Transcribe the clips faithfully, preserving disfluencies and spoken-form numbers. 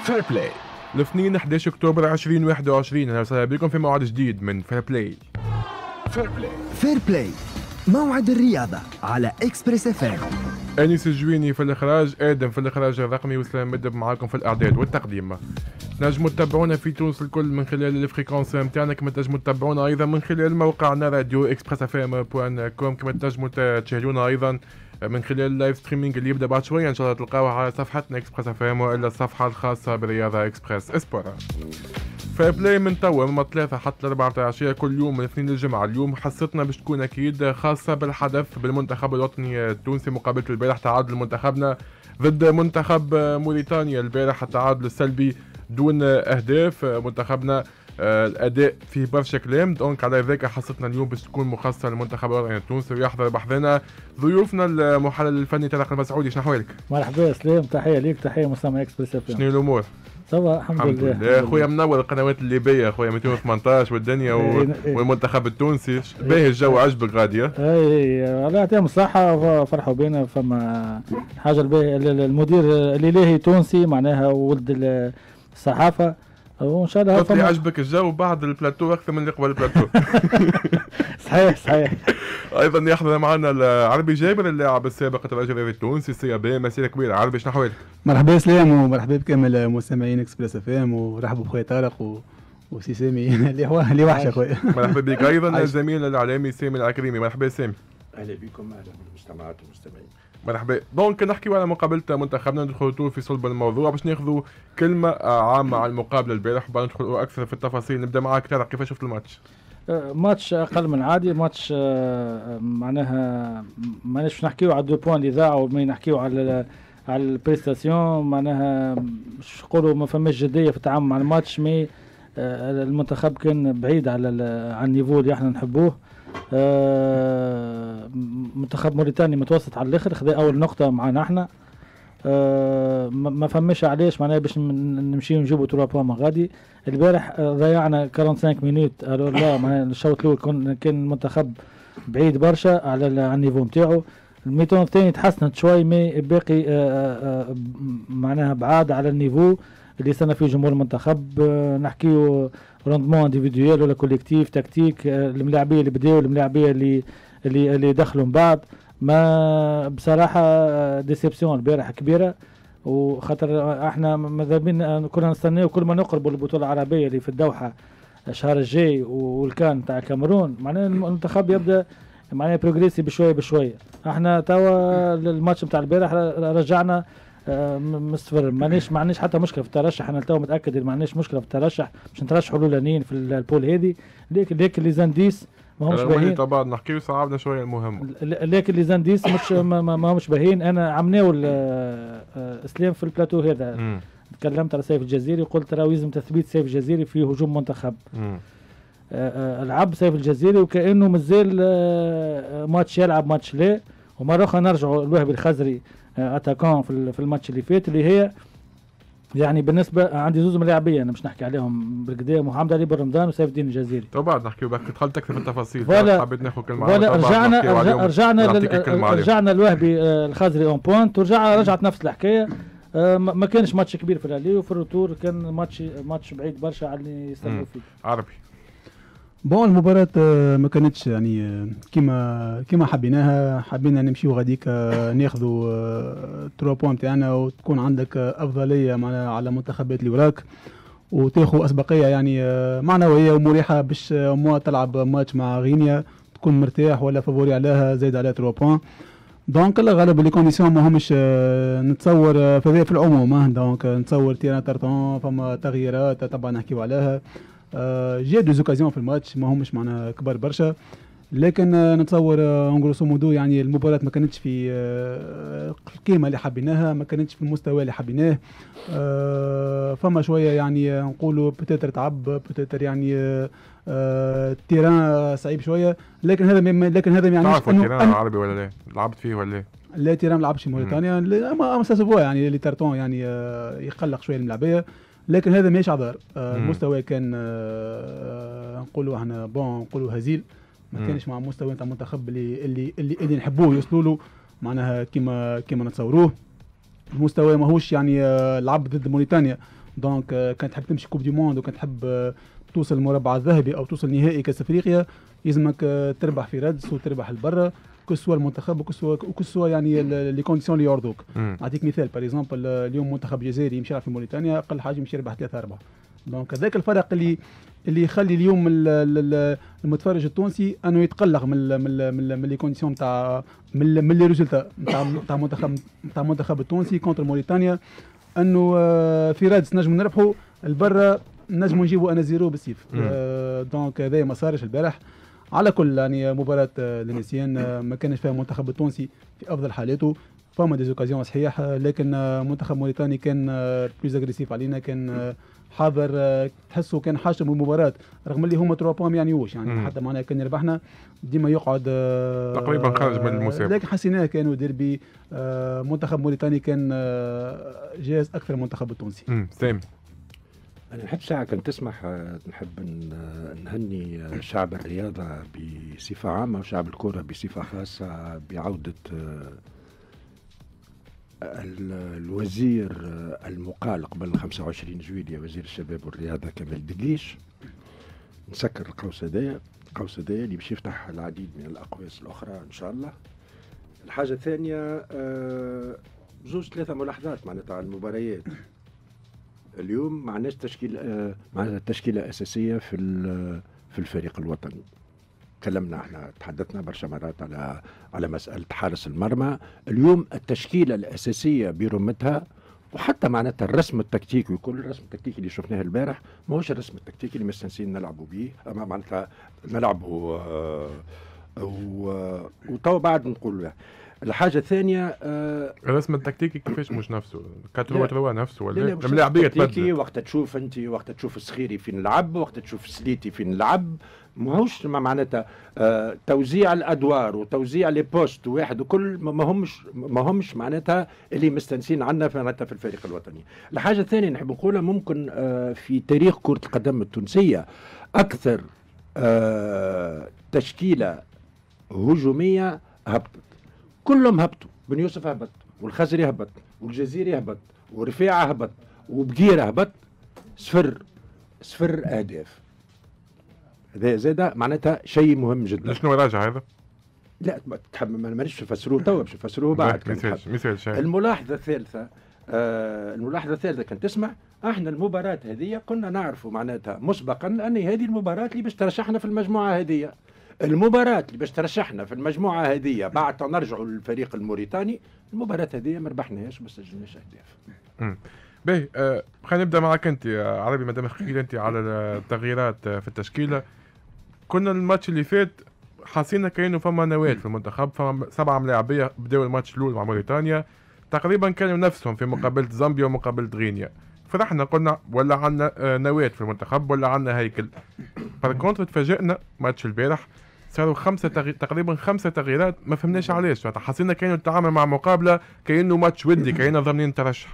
فير بلاي الاثنين أحد عشر أكتوبر ألفين وواحد وعشرين. اهلا وسهلا بكم في موعد جديد من فير بلاي. فير بلاي فير بلاي موعد الرياضة على اكسبريس اف ام. انيس الجويني في الاخراج، ادم في الاخراج الرقمي، وسلام مدب معاكم في الاعداد والتقديم. نجموا تتابعونا في تونس الكل من خلال الفريكونس نتاعنا، كما تنجموا تتابعونا ايضا من خلال موقعنا راديو اكسبريس اف ام بوان كوم، كما تنجموا تشاهدونا ايضا من خلال اللايف ستريمينج اللي يبدا بعد شويه ان شاء الله تلقاوه على صفحتنا اكسبريس اف ام والا الصفحه الخاصه برياضه اكسبريس اسبور. فير بلاي من توا من ثلاثة حتى أربعة عشية كل يوم من الاثنين للجمعة. اليوم حصتنا باش تكون أكيد خاصة بالحدث بالمنتخب الوطني التونسي، مقابلة البارح تعادل منتخبنا ضد منتخب موريتانيا. البارح التعادل السلبي دون أهداف، منتخبنا الأداء فيه برشا كلام، دونك على ذاك حصتنا اليوم باش تكون مخصصة للمنتخب الوطني التونسي. ويحضر بحثنا ضيوفنا المحلل الفني طارق المسعودي. شنو أحوالك؟ مرحبا سلام، تحية ليك، تحية مستمع اكسبريس اف ام. شنو الأمور؟ صباح الحمد, الحمد لله. لله خويا منور القنوات الليبيه خويا مئتين وثمانية عشر والدنيا و... والمنتخب التونسي باهي الجو عجبك غادي؟ اي الله يعطيهم الصحه، فرحوا بينا. فما حاجه الباهي المدير الالهي تونسي معناها ولد الصحافه، وان شاء الله قلت لي عجبك الجو بعد البلاتو اكثر من اللي قبل البلاتو. صحيح صحيح. ايضا يحضر معنا العربي جابر اللاعب السابق الرجل التونسي السي بي. مسيره كبيره عربي، شنو احوالك؟ مرحبا سلام ومرحبا بكامل مستمعين اكسبريس اف ام، ورحبوا بخويا طارق و... وسي سامي اللي هو اللي وحشه خويا. مرحبا بك ايضا الزميل الاعلامي سامي العكريمي. مرحبا سامي. اهلا بكم، اهلا بالمجتمعات والمستمعين. مرحبا. دونك نحكيو على مقابله منتخبنا، ندخلوا طول في صلب الموضوع باش ناخذوا كلمه عامه على المقابله البارح وبعد ندخلوا اكثر في التفاصيل. نبدا معاك طارق، كيفاش شفت الماتش؟ ماتش اقل من عادي، ماتش معناها ماناش باش نحكيو على الدو بوان اللي ضاعوا، ما نحكيو على على البريستاسيون، معناها باش نقولوا ما فماش جديه في التعامل مع الماتش. مي المنتخب كان بعيد على على النيفو اللي احنا نحبوه. منتخب موريتانيا متوسط على الاخر، خذا اول نقطه معنا احنا. ما فماش علاش معناها باش نمشيو نجيبوا ثلاثة بوان من غادي. البارح ضيعنا خمسة وأربعين مينوت، لا معناها الشوط الاول كان المنتخب بعيد برشا على على النيفو نتاعو. الميتون الثاني تحسنت شوي، مي باقي معناها بعاد على النيفو اللي استنى فيه جمهور المنتخب. نحكيو روندمون انديفيديوال ولا كوليكتيف تكتيك، الملاعبيه اللي بداوا الملاعبيه اللي اللي اللي دخلوا من بعد. ما بصراحه ديسيبسيون البارح كبيره، وخاطر احنا ماذا بينا كنا نستناو كل ما نقربوا البطوله العربيه اللي في الدوحه الشهر الجاي والكان تاع الكاميرون، معناها المنتخب يبدا معناها بروغريسي بشويه بشويه. احنا توا الماتش نتاع البارح رجعنا مصفر، مانيش معناش حتى مشكله في الترشح. انا تو متاكد ما عندناش مشكله في الترشح، باش نترشحوا الاولانيين في البول هذه. لكن لكن لي زانديس ماهمش باهيين طبعا، نحكيو صعبنا شويه المهم. لكن لي زانديس مش ماهمش باهيين. انا عملناو اسلام في البلاتو هذا، م. تكلمت على سيف الجزيري وقلت راه يلزم تثبيت سيف الجزيري في هجوم منتخب. العب سيف الجزيري وكانه مازال ماتش يلعب ماتش لا. ومره اخرى نرجعوا الوهبي الخزري اتاكون في الماتش اللي فات، اللي هي يعني بالنسبه عندي زوز ملاعبيه انا مش نحكي عليهم بالكدا، محمد علي بن رمضان وسيف الدين الجزيري. طبعا نحكيو بك دخلت اكثر في التفاصيل، حبيت ناخذ كلمه ولا رجعنا رجعنا رجعنا, رجعنا الوهبي الخزري اون بوينت، ورجع رجعت نفس الحكايه. ما كانش ماتش كبير في الالي، وفي الروتور كان ماتش ماتش بعيد برشا على اللي يستنوا فيه. عربي بون المباراة ما كانتش يعني كيما كيما حبيناها. حبينا نمشيو غاديك ناخذوا ثلاثة بوان تاعنا، وتكون عندك افضليه معنا على منتخبات اللي وراك، وتاخذ اسبقيه يعني معنويه ومريحه باش مو تلعب ماتش مع غينيا تكون مرتاح ولا فافوري عليها زايد على ثلاثة بوان. دونك الغالب لي كونديسيون ما همش نتصور في في العموم. دونك نتصور تيران تارتون فما تغييرات طبعا نحكيو عليها. جا دو زوكازيون في الماتش ما همش معنا كبار برشا، لكن نتصور اون غروسو مودو يعني المباراة ما كانتش في القيمة اللي حبيناها، ما كانتش في المستوى اللي حبيناه. فما شوية يعني نقولوا بتاتر تعب، بتاتر يعني التيران صعيب شوية، لكن هذا لكن هذا ما يعنيش تعرفوا التيران العربي ولا لا؟ لعبت فيه ولا لا؟ لا التيران ما لعبش موريتانيا، اما ساسوفوا يعني اللي تارتون يعني يقلق شوية الملاعبية، لكن هذا ماهيش عذار. آه المستوى كان آه نقولوا احنا بون نقولوا هزيل، ما كانش مع مستوى نتاع المنتخب اللي اللي اللي, اللي نحبوه يوصلوا له معناها كيما كيما نتصوروه. المستوى ماهوش يعني آه لعب ضد موريتانيا دونك كانت تحب تمشي كوب دي موند وكانت تحب توصل المربع الذهبي او توصل نهائي كاس افريقيا يلزمك تربح في رادس وتربح البرة كسوا المنتخب وكسوا وكسوا يعني لي كونديسيون اللي يرضوك. نعطيك مثال باغ اكزومبل اليوم منتخب جزائري يمشي يلعب في موريتانيا اقل حاجه يمشي يربح ثلاثة أربعة. دونك هذاك الفرق اللي اللي يخلي اليوم المتفرج التونسي انه يتقلق من ال من ال من, من لي كونديسيون تاع من, من لي ريزولتا تاع تاع منتخب تاع المنتخب التونسي كونتر موريتانيا انه في رادس نجموا نربحوا البرة نجموا نجيبوا انا زيرو بالسيف. آه دونك هذا ما صارش البارح. على كل يعني مباراة لنسيان ما كانش فيها المنتخب التونسي في افضل حالاته فما دي زوكازيون صحيح لكن منتخب موريتاني كان بلوز اغريسيف علينا كان حاضر تحسه كان حاشم المباراة رغم اللي هما تروا بوام يعني وش يعني حتى معناها كان يربحنا ديما يقعد تقريبا خارج من المسابقة لكن حسيناه كانوا ديربي منتخب موريتاني كان جاهز اكثر من المنتخب التونسي. امم سامي أنا نحب ساعة كنت تسمح نحب نهني شعب الرياضة بصفة عامة وشعب الكرة بصفة خاصة بعودة الوزير المقال قبل خمسة وعشرين جويلية وزير الشباب والرياضة كمال دقيش. نسكر القوس هذايا القوس هذايا اللي باش يفتح العديد من الأقواس الأخرى إن شاء الله. الحاجة الثانية زوج ثلاثة ملاحظات معناتها على المباريات. اليوم ما عندناش تشكيل آه معناتها تشكيله اساسيه في في الفريق الوطني. تكلمنا احنا تحدثنا برشا مرات على على مساله حارس المرمى. اليوم التشكيله الاساسيه برمتها وحتى معناتها الرسم التكتيكي وكل الرسم التكتيكي اللي شفناه البارح ماهوش الرسم التكتيكي اللي مستنسين نلعبوا به اما معناتها نلعبوا آه وتوا بعد نقول. الحاجة الثانية آه الرسم التكتيكي كيفاش مش نفسه؟ كاتروا تروا نفسه ولا الملاعبية تبدل وقت تشوف انت وقت تشوف الصخيري فين نلعب وقت تشوف سليتي فين نلعب ماهوش معناتها آه توزيع الادوار وتوزيع لي بوست واحد وكل ما همش ما همش معناتها اللي مستنسين عنا معناتها في الفريق الوطني. الحاجة الثانية نحب نقولها ممكن آه في تاريخ كرة القدم التونسية أكثر آه تشكيلة هجومية هبطت. كلهم هبطوا. بن يوسف هبط والخزري هبط والجزيري هبط ورفيعة هبط وبقيرة هبط. صفر صفر أهداف. هذا زاد معناتها شيء مهم جدا. شنو راجع هذا؟ لا تحب ما نمرش نفسروه توا باش نفسروه بعد. مثال شيء. الملاحظة الثالثة آه الملاحظة الثالثة كنت تسمع احنا المباراة هذه كنا نعرفوا معناتها مسبقا أن هذه المباراة اللي باش ترشحنا في المجموعة هذه. المباراة اللي باش ترشحنا في المجموعة هذه بعد نرجعوا للفريق الموريتاني المباراة هذه ما ربحناهاش ما سجلناش أهداف. امم باهي آه خلينا نبدا معك انت يا عربي مادام حكيت انت على التغييرات في التشكيلة. كنا الماتش اللي فات حسينا كأنه فما نواة في المنتخب فما سبعة ملاعبية بداوا الماتش الأول مع موريتانيا تقريبا كانوا نفسهم في مقابلة زامبيا ومقابلة غينيا. فرحنا قلنا ولا عنا نواة في المنتخب ولا عنا هيكل. فالكونتر تفاجئنا ماتش البارح صاروا خمسة تغي... تقريبا خمسة تغييرات ما فهمناش علاش. حسينا كأنه التعامل مع مقابلة كأنه ماتش ودي كأنه ضامنين ترشح.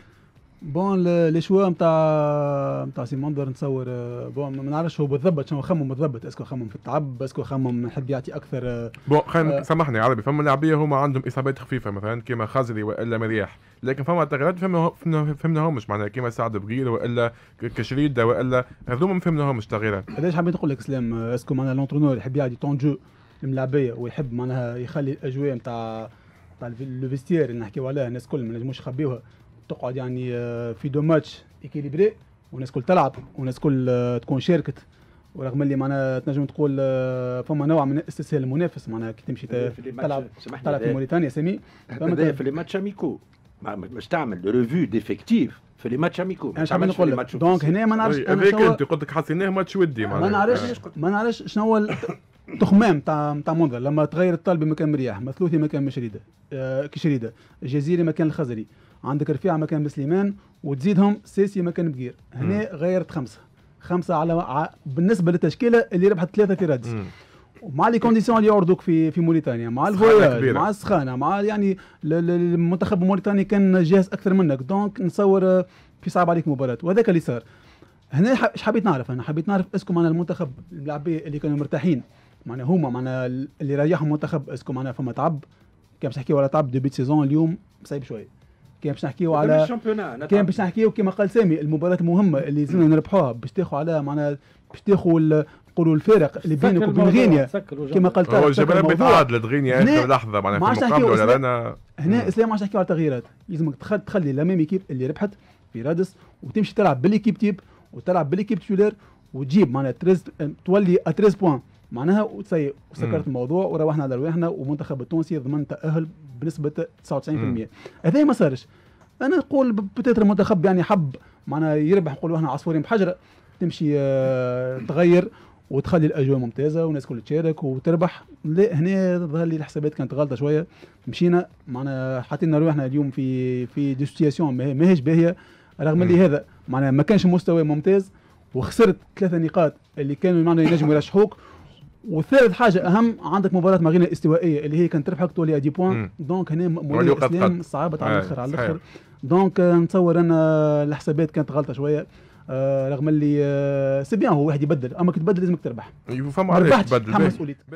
بون لي شوا نتاع نتاع سي منظر نتصور بون ما نعرفش هو بالضبط شنو خمم بالضبط. اسكو خمم في التعب اسكو خمم يحب يعطي اكثر. بون خلينا سامحني يا عربي فما لاعبيه هما عندهم اصابات خفيفه مثلا كيما خزري والا مرياح لكن فما تغييرات فهمنا فهمناهمش معناها كيما سعد بغير والا كشريده والا هذوما ما فهمناهمش تغييرات. علاش حبيت نقول لك اسلام اسكو معناها لونترونور يحب يعطي طون جو الملاعبيه ويحب معناها يخلي الاجواء نتاع نتاع لو فيستير اللي نحكيو عليها الناس الكل ما نجموش يخبيوها تقعد يعني في دو ماتش ايكيليبري والناس كل تلعب والناس كل تكون شاركت ورغم اللي معناها تنجم تقول فما نوع من استسهال المنافس معناها كي تمشي تلعب تلعب في موريتانيا سامي هذا في لي ماتش اميكو باش تعمل ريفيو ديفيكتيف في لي ماتش اميكو. انا حاب نقول لك دونك هنا ما نعرفش انا شنو انت قلت لك حسيناه ماتش ودي ما نعرفش ما نعرفش شنو هو التخمام تاع تاع منظر لما تغير الطالب مكان مرياح مثلوثي مكان مشريده آه كشريده الجزيري مكان الخزري عندك رفيعه مكان بسليمان وتزيدهم سيسي مكان بقير. هنا غيرت خمسه خمسه على ع... بالنسبه للتشكيله اللي ربحت ثلاثه في رادس ومع لي كونديسيون اللي يعرضوك في في موريتانيا مع الفوياج مع السخانه مع يعني المنتخب الموريتاني كان جاهز اكثر منك. دونك نصور في صعب عليك مباراه وهذاك اللي صار. هنا ايش حبيت نعرف انا حبيت نعرف اسكو معنا المنتخب اللاعبيه اللي كانوا مرتاحين معناها هما معنا اللي ريحوا المنتخب اسكو معنا فما تعب كان باش نحكيو على تعب ديبيت سيزون اليوم صعيب شويه كان باش نحكيو على كان باش نحكيو كما قال سامي المباراه المهمه اللي لازمنا نربحوها باش تاخذوا على معناها باش تاخذوا نقولوا الفارق اللي بينك وبين غينيا كما قلت هو جبنا بيتعادل غينيا اخر لحظه معناها في المقابله ولا انا هنا اسلام ما نحكيو على تغييرات لازمك تخلي لا ميم ايكيب اللي ربحت في رادس وتمشي تلعب بالليكيب تيب وتلعب بالليكيب تيولير وتجيب معناها تريز تولي ثلاثة بوان معناها وتسيء وسكرت الموضوع وروحنا على رواحنا ومنتخب التونسي ضمن تاهل بنسبه تسعة وتسعين بالمئة. هذا ما صارش. انا نقول بتاتر المنتخب يعني حب معناها يربح نقولوا احنا عصفورين بحجره تمشي آه تغير وتخلي الاجواء ممتازه والناس كلها تشارك وتربح. لا هنا ظهر لي الحسابات كانت غلطه شويه مشينا معناها حطينا روحنا اليوم في في دي سيتياسيون ماهيش باهيه رغم اللي هذا معناها ما كانش مستوى ممتاز وخسرت ثلاثه نقاط اللي كانوا معناها ينجموا يرشحوك. وثالث حاجه اهم عندك مباراه مع غينيا الاستوائيه اللي هي كانت تربحك تولي دي بوان دونك هنا مولي صعبت على الاخر على الاخر دونك نتصور ان الحسابات كانت غلطه شويه آه رغم اللي آه سي بيان هو واحد يبدل اما كتبدل لازمك تربح فما علاش تبدل مسؤوليتك.